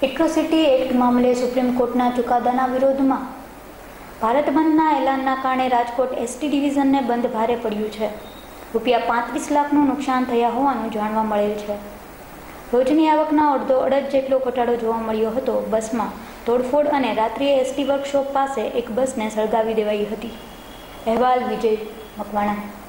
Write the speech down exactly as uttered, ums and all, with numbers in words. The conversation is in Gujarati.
એટ્રોસિટી એક્ટ મામલે સુપ્રીમ કોર્ટના ચુકાદાના વિરોધમાં ભારત બંધના એલાનના કારણે રાજકોટ એસટી ડિવિઝનને બંધ ભારે પડ્યું છે. રૂપિયા પાંત્રીસ લાખનું નુકસાન થયા હોવાનું જાણવા મળેલ છે. રોજની આવકના અડધો અડધ જેટલો ઘટાડો જોવા મળ્યો હતો. બસમાં તોડફોડ અને રાત્રિએ એસટી વર્કશોપ પાસે એક બસને સળગાવી દેવાઈ હતી. અહેવાલ વિજય મકવાણા.